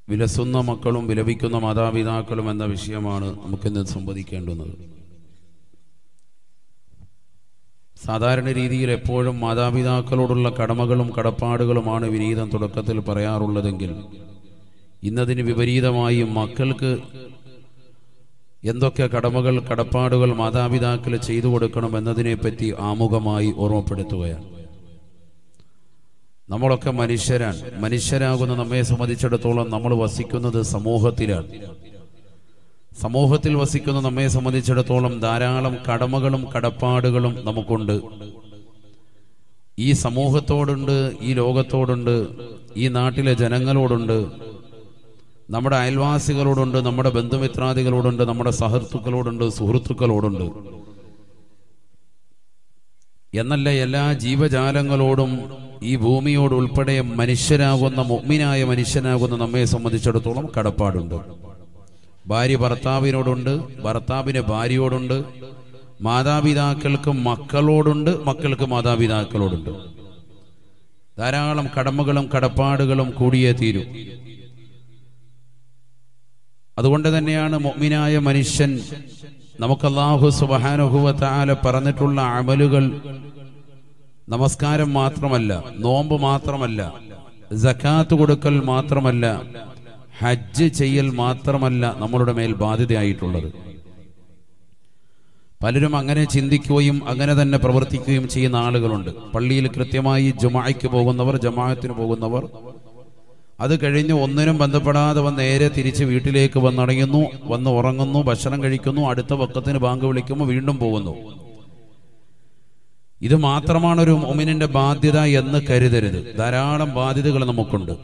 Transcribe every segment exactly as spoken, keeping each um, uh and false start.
വിലസുന്ന മക്കളും വിലപിക്കുന്ന മാതാപിതാക്കളും എന്ന വിഷയമാണ് നമുക്കിന്ന് സംവദിക്കേണ്ടുന്നത്. സാധാരണ രീതിയിൽ എപ്പോഴും മാതാപിതാക്കളോടുള്ള കടമകളും കടപ്പാടുകളുമാണ് വിനീതം തുടക്കത്തിൽ പറയാറുള്ളതെങ്കിൽ ഇന്നതിന് വിപരീതമായി മക്കൾക്ക് എന്തൊക്കെ കടമകൾ കടപ്പാടുകൾ മാതാപിതാക്കൾ ചെയ്തു കൊടുക്കണം എന്നതിനെപ്പറ്റി ആമുഖമായി ഓർമ്മപ്പെടുത്തുകയാണ്. നമ്മളൊക്കെ മനുഷ്യരാണ്. മനുഷ്യരാകുന്ന നമ്മെ സംബന്ധിച്ചിടത്തോളം നമ്മൾ വസിക്കുന്നത് സമൂഹത്തിലാണ്. സമൂഹത്തിൽ വസിക്കുന്ന നമ്മെ സംബന്ധിച്ചിടത്തോളം ധാരാളം കടമകളും കടപ്പാടുകളും നമുക്കുണ്ട്. ഈ സമൂഹത്തോടുണ്ട്, ഈ ലോകത്തോടുണ്ട്, ഈ നാട്ടിലെ ജനങ്ങളോടുണ്ട്, നമ്മുടെ അയൽവാസികളോടുണ്ട്, നമ്മുടെ ബന്ധുമിത്രാദികളോടുണ്ട്, നമ്മുടെ സഹൃത്തുക്കളോടുണ്ട്, സുഹൃത്തുക്കളോടുണ്ട് എന്നല്ല എല്ലാ ജീവജാലങ്ങളോടും ഈ ഭൂമിയോട് ഉൾപ്പെടെ മനുഷ്യരാകുന്ന മുഅ്മിനായ മനുഷ്യനാകുന്ന നമ്മെ സംബന്ധിച്ചിടത്തോളം കടപ്പാടുണ്ട്. ഭാര്യ ഭർത്താവിനോടുണ്ട്, ഭർത്താവിന് ഭാര്യയോടുണ്ട്, മാതാപിതാക്കൾക്ക് മക്കളോടുണ്ട്, മക്കൾക്ക് മാതാപിതാക്കളോടുണ്ട്. ധാരാളം കടമകളും കടപ്പാടുകളും കൂടിയേ തീരും. അതുകൊണ്ട് തന്നെയാണ് മുഅ്മിനായ മനുഷ്യൻ നമുക്ക് അല്ലാഹു സുബ്ഹാനഹു വ തആല പറഞ്ഞിട്ടുള്ള അമലുകൾ നമസ്കാരം മാത്രമല്ല, നോമ്പ് മാത്രമല്ല, സകാത്ത് കൊടുക്കൽ മാത്രമല്ല, ഹജ്ജ് ചെയ്യൽ മാത്രമല്ല നമ്മളുടെ മേൽ ബാധ്യതയായിട്ടുള്ളത്. പലരും അങ്ങനെ ചിന്തിക്കുകയും അങ്ങനെ തന്നെ പ്രവർത്തിക്കുകയും ചെയ്യുന്ന ആളുകളുണ്ട്. പള്ളിയിൽ കൃത്യമായി ജുമുഅയ്ക്ക് പോകുന്നവർ, ജമാഅത്തിന് പോകുന്നവർ, അത് കഴിഞ്ഞ് ഒന്നിനും ബന്ധപ്പെടാതെ വന്ന് നേരെ തിരിച്ച് വീട്ടിലേക്ക് വന്നടയുന്നു, വന്ന് ഉറങ്ങുന്നു, ഭക്ഷണം കഴിക്കുന്നു, അടുത്ത വഖത്തിന് ബാങ്ക് വിളിക്കുമ്പോൾ വീണ്ടും പോകുന്നു. ഇത് മാത്രമാണ് ഒരു മുഅ്മിനിന്റെ ബാധ്യത എന്ന് കരുതരുത്. ധാരാളം ബാധ്യതകൾ നമുക്കുണ്ട്.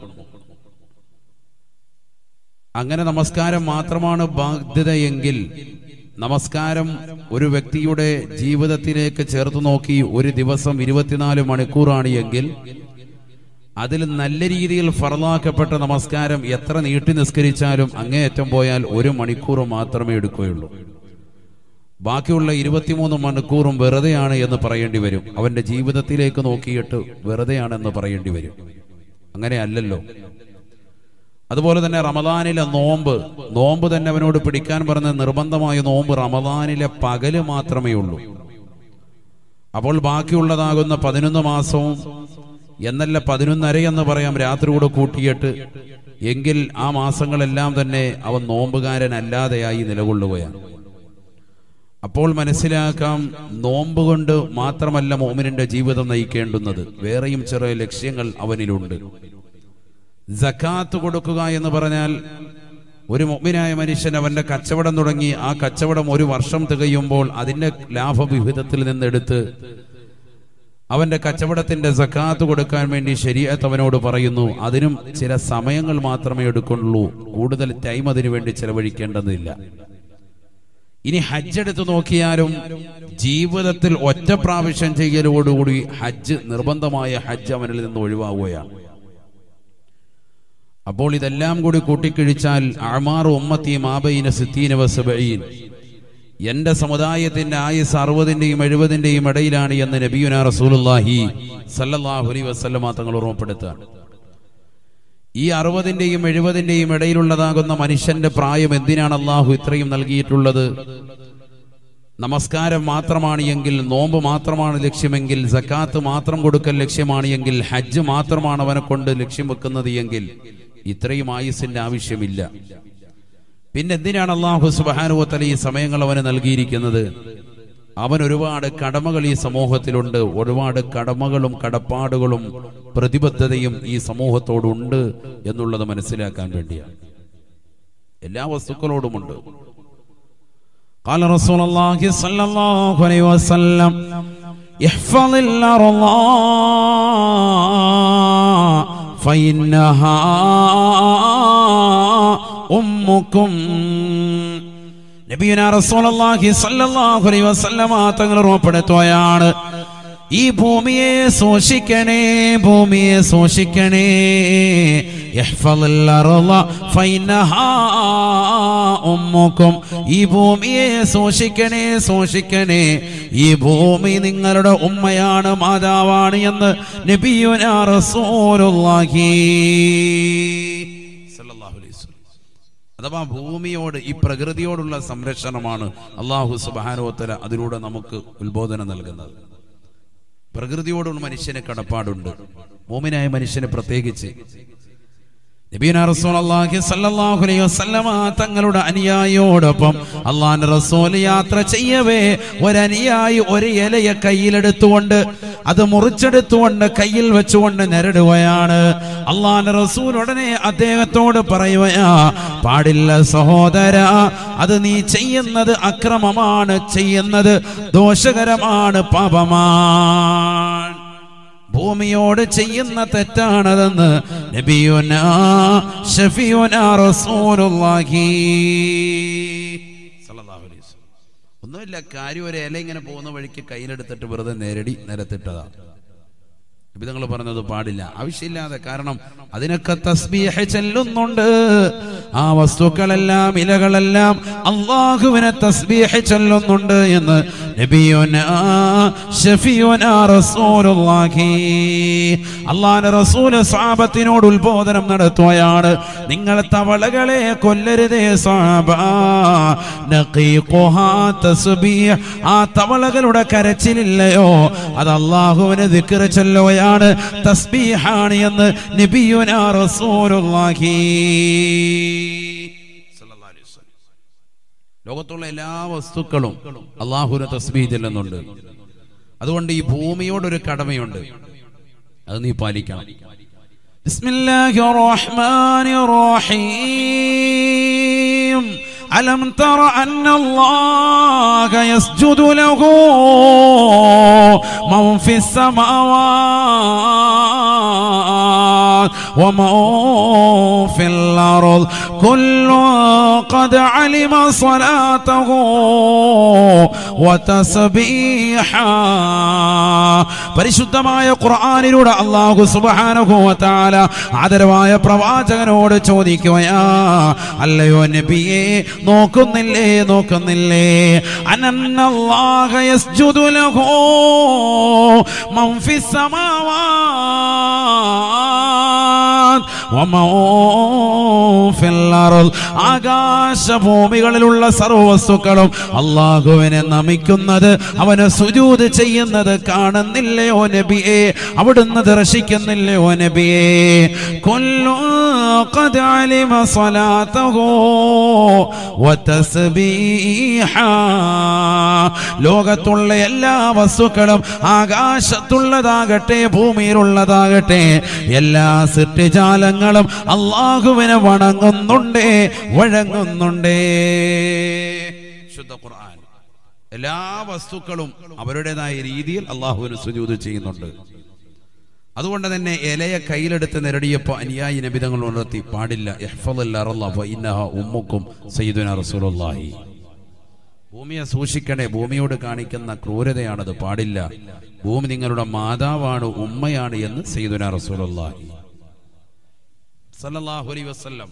അങ്ങനെ നമസ്കാരം മാത്രമാണ് ബാധ്യതയെങ്കിൽ നമസ്കാരം ഒരു വ്യക്തിയുടെ ജീവിതത്തിലേക്ക് ചേർത്ത് നോക്കി ഒരു ദിവസം ഇരുപത്തിനാല് മണിക്കൂറാണ് എങ്കിൽ അതിൽ നല്ല രീതിയിൽ ഫർളാക്കപ്പെട്ട നമസ്കാരം എത്ര നീട്ടി നിസ്കരിച്ചാലും അങ്ങേയറ്റം പോയാൽ ഒരു മണിക്കൂർ മാത്രമേ എടുക്കുകയുള്ളൂ. ബാക്കിയുള്ള ഇരുപത്തിമൂന്ന് മണിക്കൂറും വെറുതെയാണ് എന്ന് പറയേണ്ടി വരും. അവന്റെ ജീവിതത്തിലേക്ക് നോക്കിയിട്ട് വെറുതെയാണെന്ന് പറയേണ്ടി വരും. അങ്ങനെ അല്ലല്ലോ. അതുപോലെ തന്നെ റമദാനിലെ നോമ്പ് നോമ്പ് തന്നെ അവനോട് പിടിക്കാൻ പറഞ്ഞ നിർബന്ധമായ നോമ്പ് റമദാനിലെ പകല് മാത്രമേ ഉള്ളൂ. അപ്പോൾ ബാക്കിയുള്ളതാകുന്ന പതിനൊന്ന് മാസവും എന്നല്ല പതിനൊന്നര എന്ന് പറയാം രാത്രി കൂടെ കൂട്ടിയിട്ട്, എങ്കിൽ ആ മാസങ്ങളെല്ലാം തന്നെ അവൻ നോമ്പുകാരനല്ലാതെയായി നിലകൊള്ളുകയാണ്. അപ്പോൾ മനസ്സിലാക്കാം, നോമ്പ് കൊണ്ട് മാത്രമല്ല മുഅ്മിനിന്റെ ജീവിതം നയിക്കേണ്ടുന്നത്, വേറെയും ചെറിയ ലക്ഷ്യങ്ങൾ അവനിലുണ്ട്. സകാത്ത് കൊടുക്കുക എന്ന് പറഞ്ഞാൽ ഒരു മുഅ്മിനായ മനുഷ്യൻ അവന്റെ കച്ചവടം തുടങ്ങി ആ കച്ചവടം ഒരു വർഷം തികയുമ്പോൾ അതിന്റെ ലാഭവിഹിതത്തിൽ നിന്നെടുത്ത് അവന്റെ കച്ചവടത്തിന്റെ സകാത്ത് കൊടുക്കാൻ വേണ്ടി ശരീഅത്ത് അവനോട് പറയുന്നു. അതിനും ചില സമയങ്ങൾ മാത്രമേ എടുക്കുള്ളൂ, കൂടുതൽ ടൈം അതിനു വേണ്ടി ചെലവഴിക്കേണ്ടതില്ല. ഇനി ഹജ്ജ് എടുത്തു നോക്കിയാലും ജീവിതത്തിൽ ഒറ്റ പ്രാവശ്യം ചെയ്യലോടുകൂടി ഹജ്ജ് നിർബന്ധമായ ഹജ്ജ് അവനിൽ നിന്ന് ഒഴിവാകുകയാണ്. അപ്പോൾ ഇതെല്ലാം കൂടി കൂട്ടിക്കിഴിച്ചാൽ അഅ്മാറു ഉമ്മത്തി മാ ബൈന സിത്തീന വ സബഈൻ, എന്റെ സമുദായത്തിന്റെ ആയുസ് അറുപതിന്റെയും എഴുപതിന്റെയും ഇടയിലാണ് എന്ന് നബിയുനാ റസൂലുള്ളാഹി സല്ലല്ലാഹു അലൈഹി വസല്ലമ തങ്ങൾ ഓർമ്മപ്പെടുത്തുകയാണ്. ഈ അറുപതിന്റെയും എഴുപതിന്റെയും ഇടയിലുള്ളതാകുന്ന മനുഷ്യന്റെ പ്രായം എന്തിനാണ് അള്ളാഹു ഇത്രയും നൽകിയിട്ടുള്ളത്? നമസ്കാരം മാത്രമാണ് എങ്കിൽ, നോമ്പ് മാത്രമാണ് ലക്ഷ്യമെങ്കിൽ, സക്കാത്ത് മാത്രം കൊടുക്കൽ ലക്ഷ്യമാണ് എങ്കിൽ, ഹജ്ജ് മാത്രമാണ് അവനെ കൊണ്ട് ലക്ഷ്യം വെക്കുന്നത് എങ്കിൽ ഇത്രയും ആയുസിന്റെ ആവശ്യമില്ല. പിന്നെ എന്തിനാണ് അല്ലാഹു സുബ്ഹാനഹു വ തആല ഈ സമയങ്ങൾ അവന് നൽകിയിരിക്കുന്നത്? അവൻ ഒരുപാട് കടമകൾ ഈ സമൂഹത്തിലുണ്ട്. ഒരുപാട് കടമകളും കടപ്പാടുകളും പ്രതിബദ്ധതയും ഈ സമൂഹത്തോടുണ്ട് എന്നുള്ളത് മനസ്സിലാക്കാൻ വേണ്ടിയാണ്. എല്ലാ വസ്തുക്കളോടുമുണ്ട്. ഖാല റസൂലുള്ളാഹി സ്വല്ലല്ലാഹു അലൈഹി വസല്ലം ഇഹ്ഫളിൽ അർളാ ഫഇന്നഹാ ഉമ്മുക്കും. നബിയുനാ റസൂലുള്ളാഹി സ്വല്ലല്ലാഹു അലൈഹി വസല്ലമ തങ്ങൾ ഓർമ്മപ്പെടുത്തുകയാണ്, ഈ ഭൂമിയെ സൂക്ഷിക്കണേ, ഭൂമിയെ സൂക്ഷിക്കണേ. ഇഹ്ഫളിൽ അർള ഫഇന്നഹാ ഉമ്മുക്കും, ഈ ഭൂമിയെ സൂക്ഷിക്കണേ, സൂക്ഷിക്കണേ. ഈ ഭൂമി നിങ്ങളുടെ ഉമ്മയാണ്, മാതാവാണ് എന്ന് നബിയുനാ റസൂലുള്ളാഹി സല്ലല്ലാഹു അലൈഹി വസല്ലം. അഥവാ ഭൂമിയോട്, ഈ പ്രകൃതിയോടുള്ള സംരക്ഷണമാണ് അല്ലാഹു സുബ്ഹാനഹു വ തആല അതിലൂടെ നമുക്ക് ഉത്ബോധനം നൽകുന്നത്. പ്രകൃതിയോടുള്ള മനുഷ്യന് കടപ്പാടുണ്ട്, മുഅ്മിനായ മനുഷ്യന് പ്രത്യേകിച്ച്. നബിയുനാ റസൂലുള്ളാഹി സ്വല്ലല്ലാഹു അലൈഹി വസല്ലമ തങ്ങളുടെ അനുയായിയോടൊപ്പം അല്ലാഹുവിന്റെ റസൂൽ യാത്ര ചെയ്യവേ ഒരനുയായി ഒരു ഇലയെ കയ്യിലെടുത്തുകൊണ്ട് അത് മുറിച്ചെടുത്തുകൊണ്ട് കയ്യിൽ വെച്ചുകൊണ്ട് നേരിടുകയാണ്. അല്ലാഹുവിന്റെ റസൂൽ ഉടനെ അദ്ദേഹത്തോട് പറയുകയാ, പാടില്ല സഹോദരാ, അത് നീ ചെയ്യുന്നത് അക്രമമാണ്, ചെയ്യുന്നത് ദോഷകരമാണ്, പാപമാണ്, ഭൂമിയോട് ചെയ്യുന്ന തെറ്റാണതെന്ന് നബിയുനാ ശഫീഉനാ റസൂലുള്ളാഹി സ്വല്ലല്ലാഹു അലൈഹി വസല്ലം. ഒന്നുമില്ല, കാര്യം ഒരു ഇല ഇങ്ങനെ പോകുന്ന വഴിക്ക് കയ്യിലെടുത്തിട്ട് വെറുതെ നേരടി നിലത്തിട്ടതാണ്. നബി തങ്ങൾ പറഞ്ഞത് പാടില്ല, ആവശ്യമില്ലാതെ. കാരണം അതിനൊക്കെ തസ്ബീഹ് ചൊല്ലുന്നുണ്ട്. ആ വസ്തുക്കളെല്ലാം, ഇലകളെല്ലാം അല്ലാഹുവിനെ തസ്ബീഹ് ചൊല്ലുന്നുണ്ട് എന്ന് നബിയുനാ ശഫീഉനാ റസൂലുള്ളാഹി. അല്ലാഹുവിന്റെ റസൂൽ സ്വഹാബത്തിനോട് ഉത്ബോധനം നടത്തുകയാണ്, നിങ്ങൾ തവളകളെ കൊല്ലരുതേ സ്വഹാബ, നഖീഖുഹാ തസ്ബീഹ്. ആ തവളകളുടെ കരച്ചിലില്ലയോ, അത് അല്ലാഹുവിനെ ദിക്ർ ചൊല്ലുകയാണ്, തസ്ബീഹാണ് എന്ന് നബിയുനാ റസൂലുള്ളാഹി സ്വല്ലല്ലാഹു അലൈഹി വസല്ലം. ലോകത്തുള്ള എല്ലാ വസ്തുക്കളും അല്ലാഹുവിനെ തസ്ബീഹ് ചൊല്ലുന്നുണ്ട്. അതുകൊണ്ട് ഈ ഭൂമിയോടൊരു കടമയുണ്ട്, അത് നീ പാലിക്കണം. ബിസ്മില്ലാഹിർ റഹ്മാനിർ റഹീം. ألم تر أن الله يسجد له من في السماوات ومن في الأرض كل قد علم صلاته وتسبيحه. പരിശുദ്ധമായ ഖുർആനിലൂടെ അല്ലാഹു സുബ്ഹാനഹു വ തആല ആദരവായ പ്രവാചകനോട് ചോദിക്കുകയാ, അല്ലയോ നബിയേ, നോക്കുന്നില്ലേ നോക്കുന്നില്ലേ അനന്നല്ലാഹ യസ്ജുദു ലഹു മൻ ഫിസ് സമാവാത് വമൻ ഫിൽ അർദ്. ആകാശഭൂമികളിലുള്ള സർവ്വവസ്തുക്കളും അല്ലാഹുവിനെ നമിക്കുന്നത്, അവനെ സുജൂദ് ചെയ്യുന്നത് കാണുന്നില്ലയോ നബിയേ, അവിടുന്ന് ദർശിക്കുന്നില്ലയോ നബിയേ? കുല്ലു ഖദ് അലിമ സ്വലാതഹു വതസ്ബീഹാ. ലോകത്തുള്ള എല്ലാ വസ്തുക്കളും, ആകാശത്തുള്ളതാകട്ടെ ഭൂമിയിലുള്ളതാകട്ടെ, എല്ലാ സൃഷ്ടിജാലങ്ങളും അല്ലാഹുവിനെ വണങ്ങുന്നുണ്ടേ, വഴങ്ങുന്നുണ്ടേ. ശുദ്ധ ഖുർആൻ എല്ലാ വസ്തുക്കളും അവരുടേതായ രീതിയിൽ അല്ലാഹുവിന് സുജൂദ് ചെയ്യുന്നുണ്ട്. അതുകൊണ്ട് തന്നെ ഇലയെ കയ്യിലെടുത്ത് നേരടിയപ്പോൾ അനുയായി നബി തങ്ങൾ ഉണർത്തി, പാടില്ല, ഇഹ്ഫളിൽ അർള ഫഇന്നഹാ ഉമ്മുക്കും സയ്യിദുനാ റസൂലുള്ളാഹി. ഭൂമിയെ സൂക്ഷിക്കണേ, ഭൂമിയോട് കാണിക്കുന്ന ക്രൂരതയാണത്, പാടില്ല. ഭൂമി നിങ്ങളുടെ മാതാവാണ്, ഉമ്മയാണ് എന്ന് സയ്യിദുനാ റസൂലുള്ളാഹി സല്ലല്ലാഹു അലൈഹി വസല്ലം.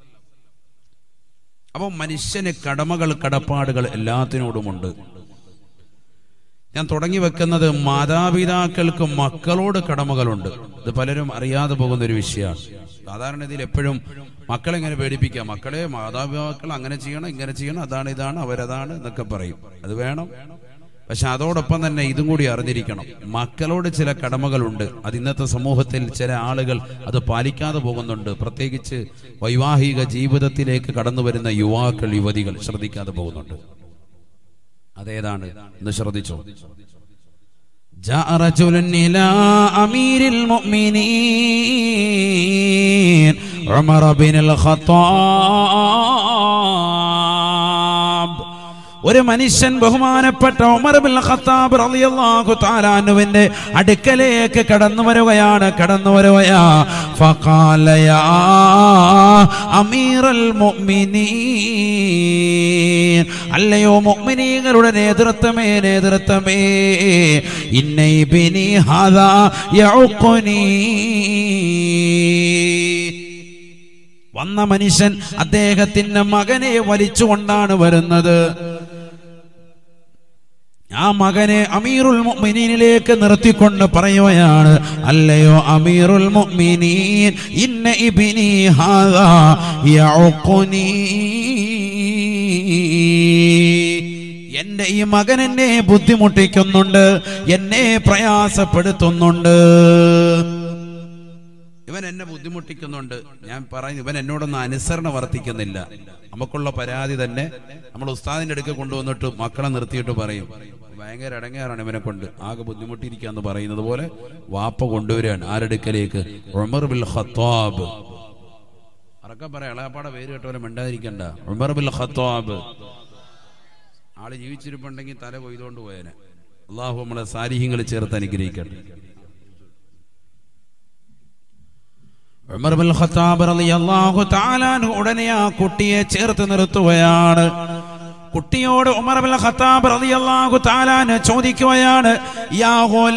അപ്പോൾ മനുഷ്യന് കടമകൾ, കടപ്പാടുകൾ എല്ലാത്തിനോടുമുണ്ട്. ഞാൻ തുടങ്ങി വെക്കുന്നത് മാതാപിതാക്കൾക്ക് മക്കളോട് കടമകളുണ്ട്. ഇത് പലരും അറിയാതെ പോകുന്ന ഒരു വിഷയമാണ്. സാധാരണ ഇതിൽ എപ്പോഴും മക്കളെങ്ങനെ പേടിപ്പിക്കാം, മക്കളെ മാതാപിതാക്കൾ അങ്ങനെ ചെയ്യണം, ഇങ്ങനെ ചെയ്യണം, അതാണ് ഇതാണ് അവരതാണ് എന്നൊക്കെ പറയും. അത് വേണം, പക്ഷെ അതോടൊപ്പം തന്നെ ഇതും കൂടി അറിഞ്ഞിരിക്കണം, മക്കളോട് ചില കടമകളുണ്ട്. അത് ഇന്നത്തെ സമൂഹത്തിൽ ചില ആളുകൾ അത് പാലിക്കാതെ പോകുന്നുണ്ട്. പ്രത്യേകിച്ച് വൈവാഹിക ജീവിതത്തിലേക്ക് കടന്നു വരുന്ന യുവാക്കൾ, യുവതികൾ ശ്രദ്ധിക്കാതെ പോകുന്നുണ്ട്. അതേതാണ് എന്ന് ശ്രദ്ധിച്ചോ. جاء رجل إلى أمير المؤمنين عمر بن الخطاب. ഒരു മനുഷ്യൻ ബഹുമാനപ്പെട്ട ഉമർ ബിൻ ഖത്താബ് റളിയല്ലാഹു തആല അൻഹുവിന്റെ അടുക്കലേക്ക് കടന്നു വരികയാണ് കടന്നു വരികയാ ഫഖാല യാ അമീറൽ മുഅ്മിനീൻ, അല്ലയോ മുഅ്മിനീങ്ങളുടെ നേതൃത്വമേ നേതൃത്വമേ, ഇന്ന ഇബ്നി ഹാദാ യഉഖുനി. വന്ന മനുഷ്യൻ അദ്ദേഹത്തിന്റെ മകനെ വലിച്ചുകൊണ്ടാണ് വരുന്നത്. ആ മകനെ അമീറുൽ മുഅ്മിനീനിലേക്ക് നിർത്തിക്കൊണ്ട് പറയുകയാണ്, അല്ലയോ അമീറുൽ മുഅ്മിനീൻ, ഇന്ന ഇന്ന ഇബ്നി ഹാദാ യഉഖുനി, എന്റെ ഈ മകൻ എന്നെ ബുദ്ധിമുട്ടിക്കുന്നുണ്ട്, എന്നെ പ്രയാസപ്പെടുത്തുന്നുണ്ട്, ഇവൻ എന്നെ ബുദ്ധിമുട്ടിക്കുന്നുണ്ട്. ഞാൻ പറയുന്നു, ഇവൻ എന്നോടൊന്നും അനുസരണ വർത്തിക്കുന്നില്ല. നമുക്കുള്ള പരാതി തന്നെ നമ്മൾ ഉസ്താദിന്റെ അടുക്ക കൊണ്ടുവന്നിട്ട് മക്കളെ നിർത്തിയിട്ട് പറയും, ഭയങ്കര ഇടങ്ങേറാണ് ഇവനെ കൊണ്ട്, ആകെ ബുദ്ധിമുട്ടിയിരിക്കാന്ന് പറയുന്നത് പോലെ വാപ്പ കൊണ്ടുവരികയാണ് ആരെടുക്കലേക്ക്? Umar bin Khattab. അറക്കം പറയാം, ഇളയപ്പാടെ പേര് കേട്ടോലെ മിണ്ടാതിരിക്കണ്ട. ഉമർ ബിൻ ഖത്താബ് ആള് ജീവിച്ചിരിപ്പുണ്ടെങ്കിൽ തല കൊയ്തുകൊണ്ട് പോയേനെ. അള്ളാഹു നമ്മളെ സാലിഹ്യങ്ങൾ ചേർത്ത് അനുഗ്രഹിക്കട്ടെ. ഉമർ ബിൻ ഖത്താബ് റളിയല്ലാഹു തആല അൻഹു ഉടനെ ആ കുട്ടിയെ ചേർത്ത് നിർത്തുകയാണ്. കുട്ടിയോട് ഉമർ ബിൻ ഖത്താബ് റളിയല്ലാഹു തആല അൻഹു ചോദിക്കുകയാണ്, യാ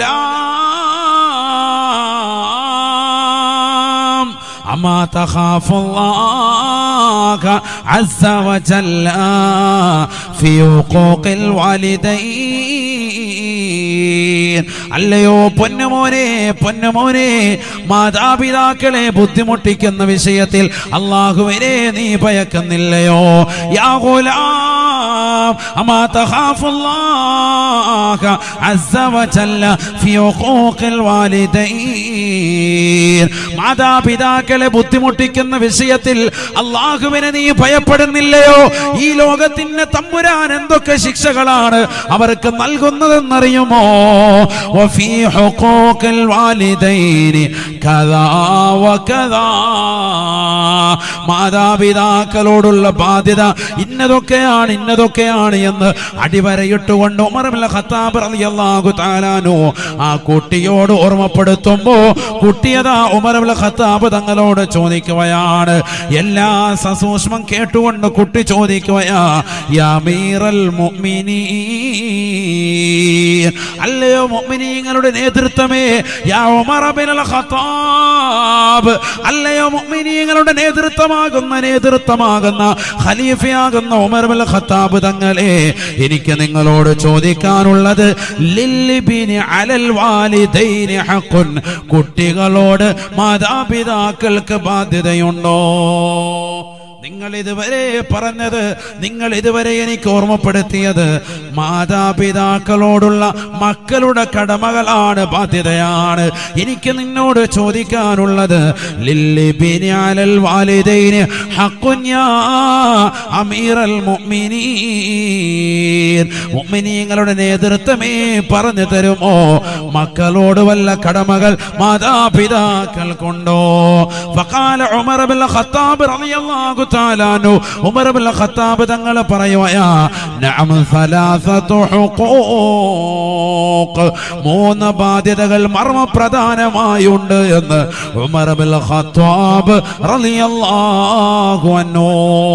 ഗുലാം അമാ തഖാഫുല്ലാഹ അസ്സ വജല്ല ഫീ ഹുഖൂഖിൽ വാലിദൈൻ. അല്ലയോ പൊന്നുമോനെ, പൊന്നുമോനെ, മാതാപിതാക്കളെ ബുദ്ധിമുട്ടിക്കുന്ന വിഷയത്തിൽ അല്ലാഹുവിനെ നീ ഭയക്കുന്നില്ലയോ? യാ ഗുലാം അമാ തഖാഫുല്ലാഹ അസ്സ വജല്ല ഫീ ഹുഖൂഖിൽ വാലിദൈൻ. മാതാപിതാക്കളെ ബുദ്ധിമുട്ടിക്കുന്ന വിഷയത്തിൽ അല്ലാഹുവിനെ നീ ഭയപ്പെടുന്നില്ലയോ? ഈ ലോകത്തിന്റെ തമ്പുരാൻ എന്തൊക്കെ ശിക്ഷകളാണ് അവർക്ക് നൽകുന്നതെന്നറിയുമോ? വഫീ ഹുഖൂഖിൽ വാലിദൈനി കദാ വകദാ. മാതാപിതാക്കളോടുള്ള ബാധ്യത ഇന്നതൊക്കെയാണ് ഇന്നതൊക്കെയാണ് എന്ന് അടിവരയിട്ടുകൊണ്ട് ഉമർ ബിൻ ഖത്താബ് റളിയല്ലാഹു തആല അൻഹു ആ കുട്ടിയോട് ഓർമ്മപ്പെടുത്തുമ്പോ കുട്ടിയതാ ഉമർ ബിൻ ഖത്താബ് തങ്ങളോട് ചോദിക്കുകയാണ്. എല്ലാ സസൂക്ഷ്മം കേട്ടുകൊണ്ട് കുട്ടി ചോദിക്കുകയാ, യാ അമീറൽ മുഅ്മിനീൻ, അല്ലയോ മുഅ്മിനീങ്ങളുടെ നേതൃത്വമേ, യാ ഉമർ ബിൻ ഖത്താബ്, അല്ലയോ മുഅ്മിനീങ്ങളുടെ നേതൃത്വമാകുന്ന നേതൃത്വമാകുന്ന ഖലീഫയാകുന്ന ഉമർ ബിൻ ഖത്താബ് തങ്ങളെ, എനിക്ക് നിങ്ങളോട് ചോദിക്കാനുള്ളത്, ലിൽബിനി അലൽ വാലിദൈനി ഹഖുൻ, കുട്ടികളോട് മാതാപിതാക്കൾക്ക് ബാധ്യതയുണ്ടോ? നിങ്ങൾ ഇതുവരെ പറഞ്ഞത്, നിങ്ങൾ ഇതുവരെ എനിക്ക് ഓർമ്മപ്പെടുത്തിയത് മാതാപിതാക്കളോടുള്ള മക്കളുടെ കടമകളാണ്, ബാധ്യതയാണ്. എനിക്ക് നിന്നോട് ചോദിക്കാനുള്ളത്, ലിൽബിനി അലൽ വാലിദൈനി ഹഖുൻ യാ അമീറൽ മുഅ്മിനീൻ, മുഅ്മിനീങ്ങളുടെ നേതൃത്വമേ പറഞ്ഞു തരുമോ? മക്കളോട് വല്ല കടമകൾ മാതാപിതാക്കൾക്കുണ്ടോ? ഫഖാല ഉമർ ബിൻ ഖത്താബ് റളിയല്ലാഹു തആല അൻഹു, ഉമർ ബിൻ ഖത്താബ് തങ്ങൾ പറയുകയാ, നഅം സലാസതു ഹുഖൂഖ്, മൂന്ന് ബാധ്യതകൾ മർമ്മപ്രധാനമായുണ്ട് എന്ന് ഉമർ ബിൻ ഖത്താബ് റളിയല്ലാഹു അൻഹു.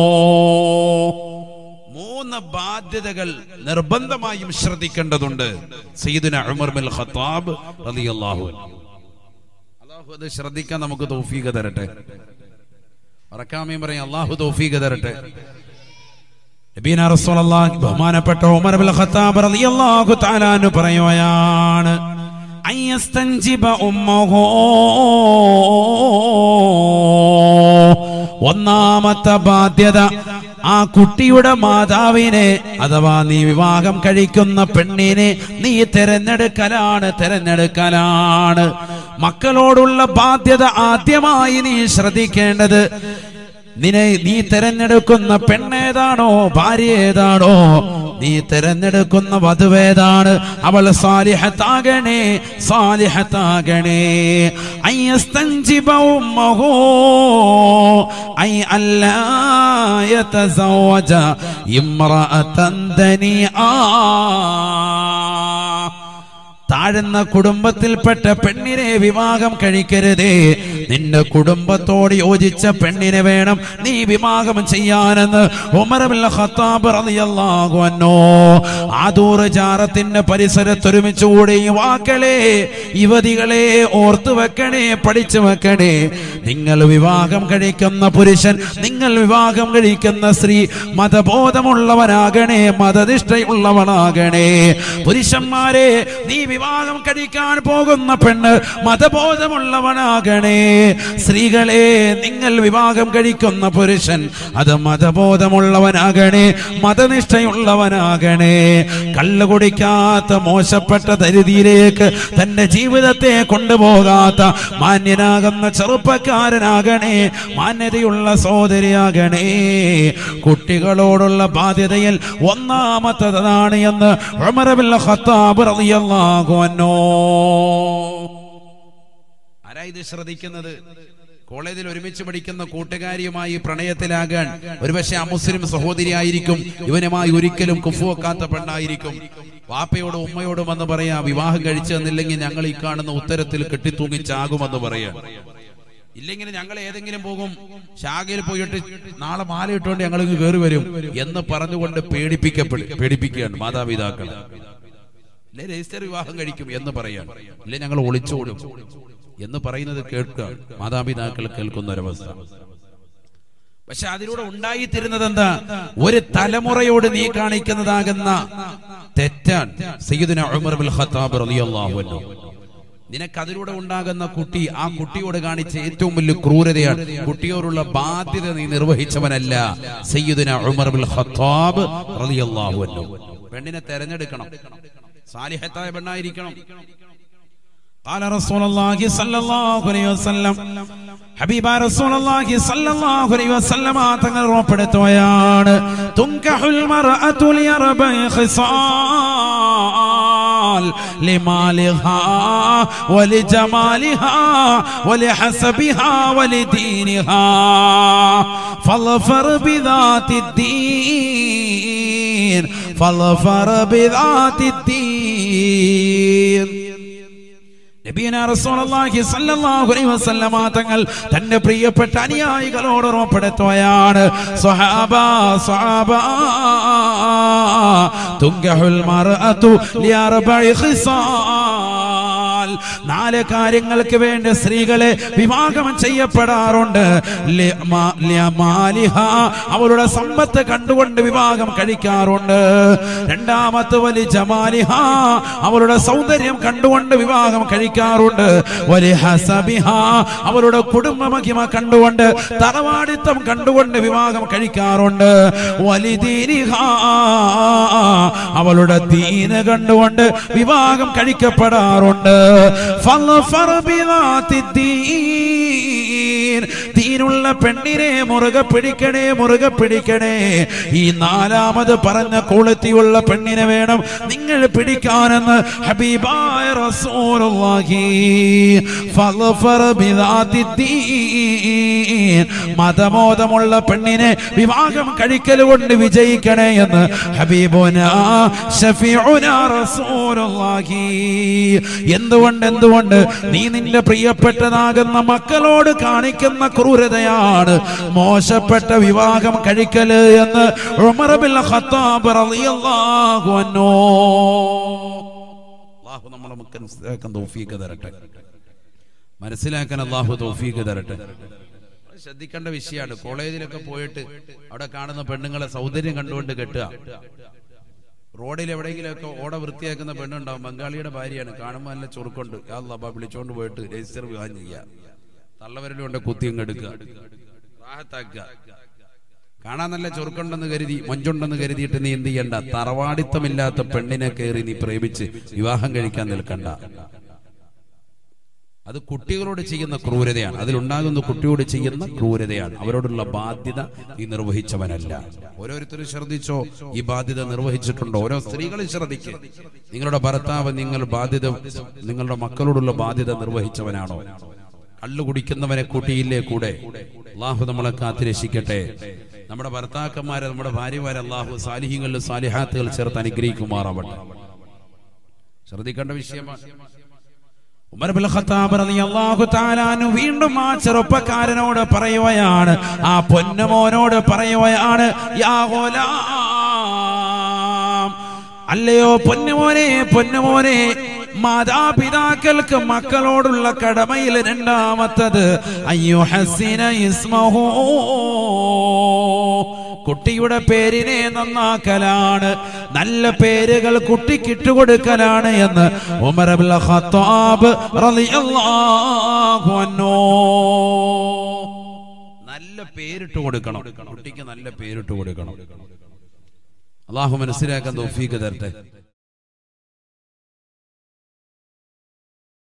മൂന്ന് ബാധ്യതകൾ നിർബന്ധമായും ശ്രദ്ധിക്കേണ്ടതുണ്ട് സയ്യിദുന ഉമർ ബിൻ ഖത്താബ് റളിയല്ലാഹു അൻഹു. അല്ലാഹു അത് ശ്രദ്ധിക്കാൻ നമുക്ക് തൗഫീഖ് തരട്ടെ. പറയും അല്ലാഹു തൗഫീഖ് തരട്ടെ. നബീന റസൂലുള്ളാഹി ബഹുമാനപ്പെട്ട ഉമർ ബിൻ ഖത്താബ് റളിയല്ലാഹു തആല അൻഹു പറയുകയാണ്, അയസ്തൻജിബ ഉമ്മഹു, ഒന്നാമത്തെ ബാധ്യത ആ കുട്ടിയുടെ മാതാവിനെ അഥവാ നീ വിവാഹം കഴിക്കുന്ന പെണ്ണിനെ നീ തെരഞ്ഞെടുക്കലാണ് തെരഞ്ഞെടുക്കലാണ് മക്കളോടുള്ള ബാധ്യത ആദ്യമായി നീ ശ്രദ്ധിക്കേണ്ടത്, നിന്നെ നീ തെരഞ്ഞെടുക്കുന്ന പെണ്ണേതാണോ ഭാര്യ ഏതാണോ, നീ തെരഞ്ഞെടുക്കുന്ന വധുവേതാണ്, അവൾ സാലിഹത്താകണേ സാലിഹത്താകണേ. അയ്യസ്തൻജിബ ഉമ്മഹു ഐ അല്ലാ യതസവജ ഇംറഅതൻ ദനിആ, താഴ്ന്ന കുടുംബത്തിൽപ്പെട്ട പെണ്ണിനെ വിവാഹം കഴിക്കരുതേ, നിന്റെ കുടുംബത്തോട് യോജിച്ച പെണ്ണിനെ വേണം നീ വിവാഹം ചെയ്യാനെന്ന് ഉമർ ബിൻ ഖത്താബ് റളിയല്ലാഹു അൻഹു. ആദൂർ ജാറത്തിന്റെ പരിസരത്ത് ഒരുമിച്ച് കൂടി യുവാക്കളെ, യുവതികളെ ഓർത്തു വെക്കണേ, പഠിച്ചു വെക്കണേ. നിങ്ങൾ വിവാഹം കഴിക്കുന്ന പുരുഷൻ, നിങ്ങൾ വിവാഹം കഴിക്കുന്ന സ്ത്രീ മതബോധമുള്ളവനാകണേ, മതനിഷ്ഠയുള്ളവനാകണേ. പുരുഷന്മാരെ, നീ വിവാഹം കഴിക്കാൻ പോകുന്ന പെണ്ണ് മതബോധമുള്ളവനാകണേ. സ്ത്രീകളെ, നിങ്ങൾ വിവാഹം കഴിക്കുന്ന പുരുഷൻ അത് മതബോധമുള്ളവനാകണേ, മതനിഷ്ഠയുള്ളവനാകണേ. കള്ളു കുടിക്കാത്ത മോശപ്പെട്ട ദരിദ്രയിലേക്ക് തന്റെ ജീവിതത്തെ കൊണ്ടുപോകാത്ത മാന്യനാകുന്ന ചെറുപ്പക്കാരനാകണേ, മാന്യതയുള്ള സഹോദരിയാകണേ. കുട്ടികളോടുള്ള ബാധ്യതയിൽ ഒന്നാമത്തതാണ് എന്ന് ഉമർ ഇബ്നുൽ ഖത്താബ് റളിയല്ലാഹു അൻഹു. ആരാ ഇത് ശ്രദ്ധിക്കുന്നത്? കോളേജിൽ ഒരുമിച്ച് പഠിക്കുന്ന കൂട്ടുകാരിയുമായി പ്രണയത്തിലാകാൻ ഒരുപക്ഷെ അമുസ്ലിം സഹോദരിയായിരിക്കും, ഇവനുമായി ഒരിക്കലും കുഫു വെക്കാത്ത പെണ്ണായിരിക്കും. വാപ്പയോടും ഉമ്മയോടും വന്ന് പറയാ, വിവാഹം കഴിച്ചു തന്നില്ലെങ്കിൽ ഞങ്ങൾ ഈ കാണുന്ന ഉത്തരത്തിൽ കെട്ടിത്തൂങ്ങിച്ചാകുമെന്ന് പറയാ. ഇല്ലെങ്കിൽ ഞങ്ങൾ ഏതെങ്കിലും പോകും, ശാഖയിൽ പോയിട്ട് നാളെ മാല ഇട്ടുകൊണ്ട് ഞങ്ങൾ കയറി വരും എന്ന് പറഞ്ഞുകൊണ്ട് പേടിപ്പിക്കപ്പെടും പേടിപ്പിക്കുകയാണ് മാതാപിതാക്കൾ. ഇല്ലേ രജിസ്റ്റർ വിവാഹം കഴിക്കും എന്ന് പറയാൻ, ഇല്ലേ ഞങ്ങൾ ഒളിച്ചോടും എന്ന് പറയുന്നത് കേൾക്കുക മാതാപിതാക്കൾ കേൾക്കുന്ന ഒരവസ്ഥ. പക്ഷെ അതിലൂടെ ഉണ്ടായിത്തീരുന്നത് എന്താ? ഒരു തലമുറയോട് നീ കാണിക്കുന്നതാകുന്ന തെറ്റാണ്. സയ്യിദുനാ ഉമർ ഇബ്നുൽ ഖത്താബ് റളിയല്ലാഹു അൻഹു, നിനക്ക് അതിലൂടെ ഉണ്ടാകുന്ന കുട്ടി, ആ കുട്ടിയോട് കാണിച്ച ഏറ്റവും വലിയ ക്രൂരതയാണ്. കുട്ടിയോടുള്ള ബാധ്യത നീ നിർവഹിച്ചവനല്ല. സയ്യിദുനാ ഉമർ ഇബ്നുൽ ഖത്താബ് റളിയല്ലാഹു അൻഹു. പെണ്ണിനെ തെരഞ്ഞെടുക്കണം, സാലിഹത്തായ പെണ്ണായിരിക്കണം. قال رسول الله صلى الله عليه وسلم, ഹബീബ റസൂലുള്ളാഹി സ്വല്ലല്ലാഹു അലൈഹി വസല്ലം തങ്ങൾ ഉറപ്പെടുത്തുകയാണ്, തുൻകഹുൽ മർഅതു ലിയർബഇ ഖിസാൽ ലിമാലിഹാ വലിജമാലിഹാ വലിഹസബിഹാ വലിദീനിഹാ ഫളഫർ ബിദാത്തിദ്ദീൻ ഫളഫർ ബിദാത്തിദ്ദീൻ. നബിയനാ റസൂലുള്ളാഹി സ്വല്ലല്ലാഹു അലൈഹി വസല്ലം തങ്ങൾ തന്റെ പ്രിയപ്പെട്ട അനുയായികളോട് ഉറപ്പെടുത്തുകയാണ്, സ്വഹാബ സ്വഹാബ തുൻകഹുൽ മർഅതു ലിഅർബഇ ഖിസാൽ, നാല് കാര്യങ്ങൾക്ക് വേണ്ടി സ്ത്രീകളെ വിവാഹം ചെയ്യപ്പെടാറുണ്ട്. അവരുടെ സമ്പത്ത് കണ്ടുകൊണ്ട് വിവാഹം കഴിക്കാറുണ്ട്. രണ്ടാമത്തെ വലി ജമാലിഹ, അവരുടെ സൗന്ദര്യം കണ്ടുകൊണ്ട് വിവാഹം കഴിക്കാറുണ്ട്. വലി ഹസബിഹ, അവരുടെ കുടുംബ മഹിമ കണ്ടുകൊണ്ട്, തറവാടിത്തം കണ്ടുകൊണ്ട് വിവാഹം കഴിക്കാറുണ്ട്. വലി ദീനിഹ, അവളുടെ ദീന കണ്ടുകൊണ്ട് വിവാഹം കഴിക്കപ്പെടാറുണ്ട്. ദീനുള്ള പെണ്ണിനെ മുറുകെ പിടിക്കണേ, മുറുകെ പിടിക്കണേ. ഈ നാലാമത് പറഞ്ഞ ക്വാളിറ്റിയുള്ള പെണ്ണിനെ വേണം നിങ്ങൾ പിടിക്കാനെന്ന് ഹബീബായ റസൂലുള്ളാഹി. മതബോധമുള്ള പെണ്ണിനെ വിവാഹം കഴിക്കൽ കൊണ്ട് വിജയിക്കണേ എന്ന് ഹബീബുനാ ശഫീഉനാ റസൂലുള്ളാഹി. എന്തുകൊണ്ട് എന്തുകൊണ്ട് നീ നിന്റെ പ്രിയപ്പെട്ടതാകുന്ന മക്കളോട് കാണിക്കുന്ന ക്രൂരതയാണ് മോശപ്പെട്ട വിവാഹം കഴിക്കല് എന്ന് ഉമർ ഇബ്നുൽ ഖത്താബ് റളിയല്ലാഹു അൻഹു. അല്ലാഹു നമ്മളെ മനസ്സിലാക്കാൻ തൗഫീഖ് തരട്ടെ, മനസ്സിലാക്കാൻ അല്ലാഹു തൗഫീഖ് തരട്ടെ. ശ്രദ്ധിക്കേണ്ട വിഷയമാണ്. കോളേജിലൊക്കെ പോയിട്ട് അവിടെ കാണുന്ന പെണ്ണുങ്ങളെ സൗന്ദര്യം കണ്ടുകൊണ്ട് കെട്ടുക. റോഡിൽ എവിടെയെങ്കിലുമൊക്കെ ഓട വൃത്തിയാക്കുന്ന പെണ്ണുണ്ടാവും, ബംഗാളിയുടെ ഭാര്യയാണ്, കാണുമ്പോൾ നല്ല ചുറുക്കുണ്ട്, അല്ലാ വിളിച്ചോണ്ട് പോയിട്ട് രജിസ്റ്റർ വിവാഹം ചെയ്യുക, തള്ളവരലും കൊണ്ട് കുത്തിയും കെടുക്കുക, റാഹത്താക്കുക. കാണാൻ നല്ല ചുറുക്കുണ്ടെന്ന് കരുതി, മൊഞ്ചുണ്ടെന്ന് കരുതിയിട്ട് നീ എന്ത് ചെയ്യണ്ട, തറവാടിത്തമില്ലാത്ത പെണ്ണിനെ കയറി നീ പ്രേമിച്ച് വിവാഹം കഴിക്കാൻ നിൽക്കണ്ട. അത് കുട്ടികളോട് ചെയ്യുന്ന ക്രൂരതയാണ്, അതിലുണ്ടാകുന്ന കുട്ടിയോട് ചെയ്യുന്ന ക്രൂരതയാണ്. അവരോടുള്ള ബാധ്യത നീ നിർവഹിച്ചവനല്ല. ഓരോരുത്തരും ശ്രദ്ധിച്ചോ, ഈ ബാധ്യത നിർവഹിച്ചിട്ടുണ്ടോ? ഓരോ സ്ത്രീകളും ശ്രദ്ധിക്കുക. നിങ്ങളുടെ ഭർത്താവ് നിങ്ങൾ ബാധ്യത, നിങ്ങളുടെ മക്കളോടുള്ള ബാധ്യത നിർവഹിച്ചവനാണോ? കള്ളു കുടിക്കുന്നവനെ കൂട്ടിയില്ലേ കൂടെ? അല്ലാഹു നമ്മളെ കാത്തിരക്ഷിക്കട്ടെ. നമ്മുടെ ഭർത്താക്കന്മാരെ, നമ്മുടെ ഭാര്യമാരെ അല്ലാഹു സാലിഹീങ്ങളിൽ സാലിഹാത്തുകൾ ചേർത്ത് അനുഗ്രഹിക്കുമാറാവട്ടെ. ശ്രദ്ധിക്കേണ്ട വിഷയമാണ്. ഉമർ ഇബ്നുൽ ഖത്താബ് റളിയല്ലാഹു തആല അൻഹു വീണ്ടും ആ ചെറുപ്പക്കാരനോട് പറയുകയാണ്, ആ പൊന്നുമോനോട് പറയുകയാണ്, യാ ഗുലാം, അല്ലയോ പൊന്നുമോനെ, പൊന്നുമോനെ, മാതാപിതാക്കൾക്ക് മക്കളോടുള്ള കടമയിൽ രണ്ടാമത്തത് അയ്യുഹസ്സിന ഇസ്മഹു, കുട്ടിയുടെ പേരിനെ നന്നാക്കലാണ്. നല്ല പേരുകൾ കുട്ടിക്കിട്ട് കൊടുക്കലാണ് എന്ന് ഉമർ ഇബ്നുൽ ഖത്താബ് റളിയല്ലാഹു അൻഹു. നല്ല പേരിട്ട് കൊടുക്കണം, കുട്ടിക്ക് നല്ല പേരിട്ട് കൊടുക്കണം. അല്ലാഹു മനസ്സിലാക്കാൻ തൗഫീഖ് തരട്ടെ.